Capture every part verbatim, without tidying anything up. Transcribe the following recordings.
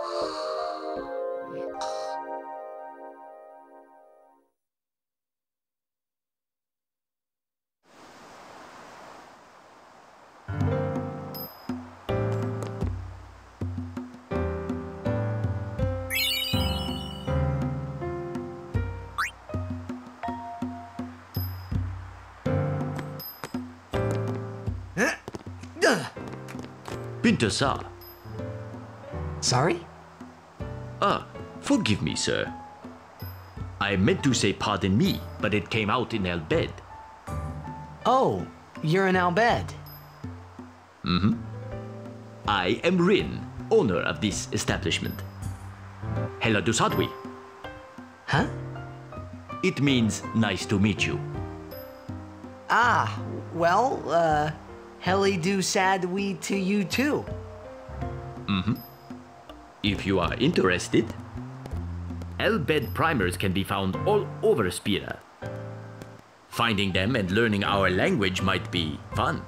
Pinter-sa. Sorry? Ah, forgive me, sir. I meant to say pardon me, but it came out in Al bed. Oh, you're in Al bed. Mm-hmm. I am Rin, owner of this establishment. Hela du sadwi. Huh? It means nice to meet you. Ah, well, uh, Heli do sad we to you too. Mm-hmm. If you are interested, L-bed primers can be found all over Spira. Finding them and learning our language might be fun.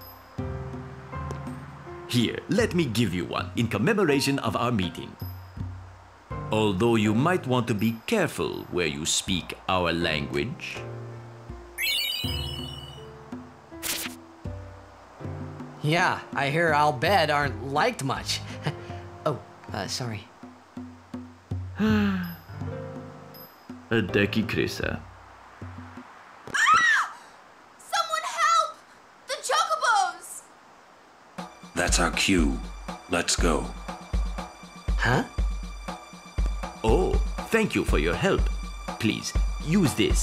Here, let me give you one in commemoration of our meeting. Although you might want to be careful where you speak our language. Yeah, I hear Al bed aren't liked much. Oh, uh, sorry. Adeki Krisa. Ah! Someone help! The chocobos! That's our cue. Let's go. Huh? Oh, thank you for your help. Please, use this.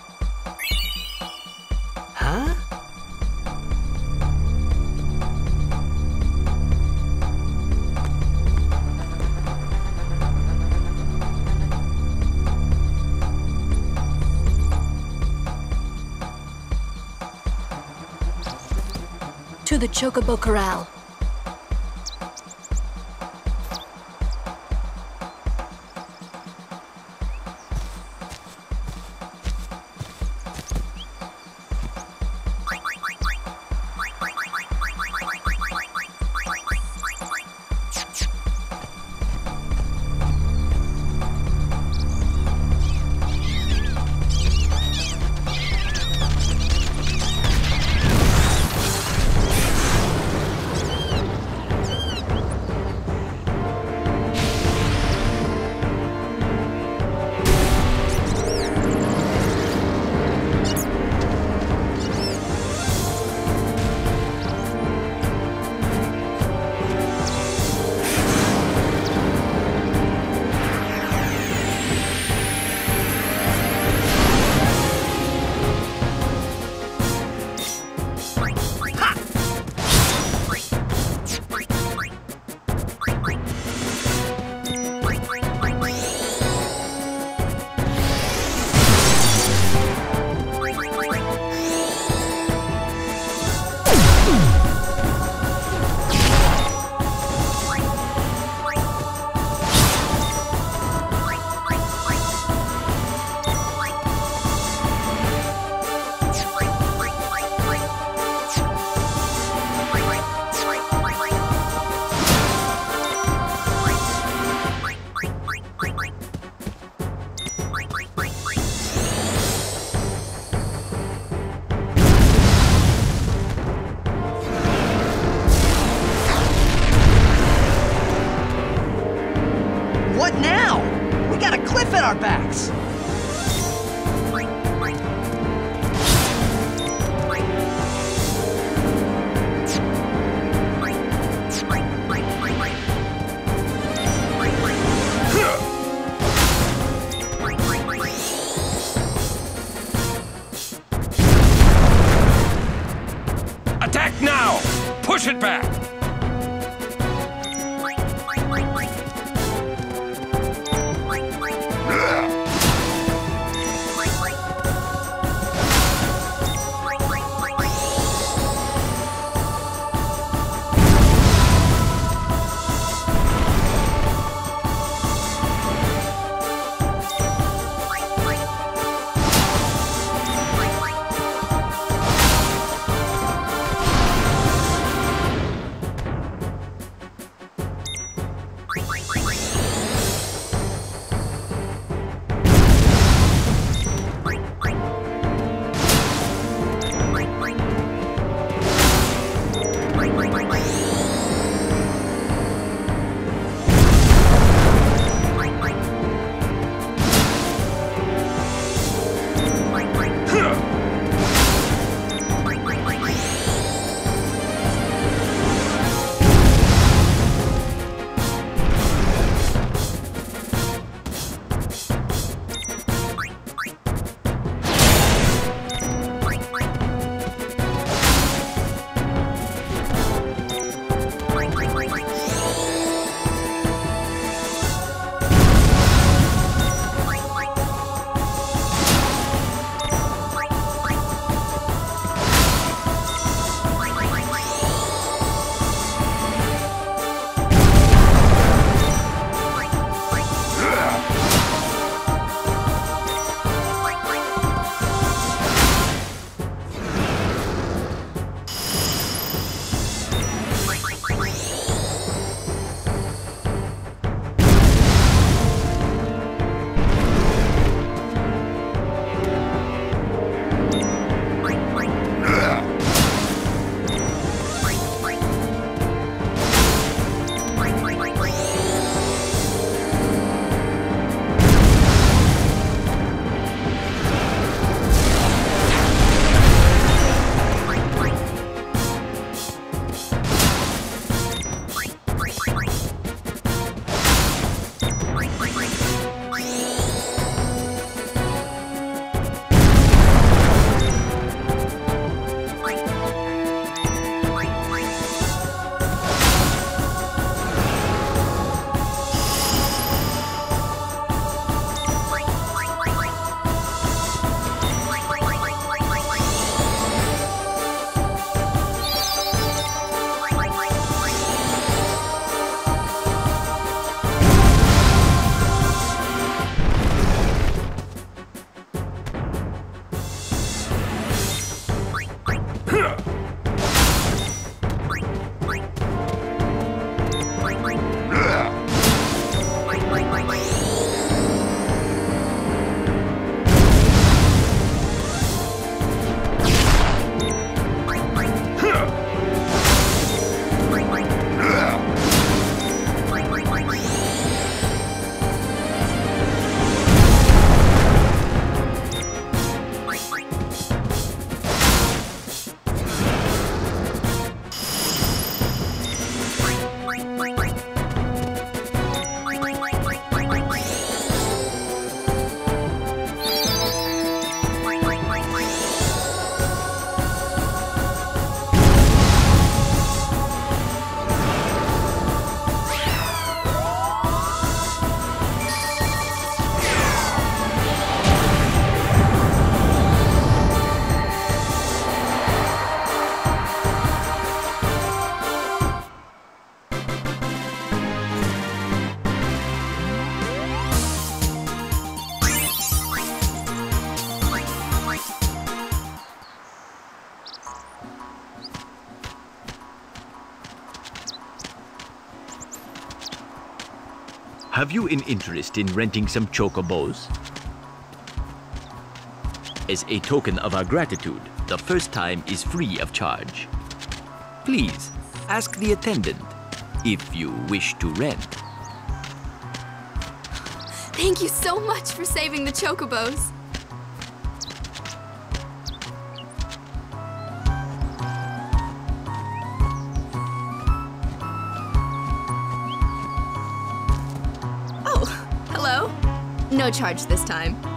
Huh? To the Chocobo Corral. Our backs. Attack now! Push it back! Have you an interest in renting some chocobos? As a token of our gratitude, the first time is free of charge. Please, ask the attendant if you wish to rent. Thank you so much for saving the chocobos. Oh, hello. No charge this time.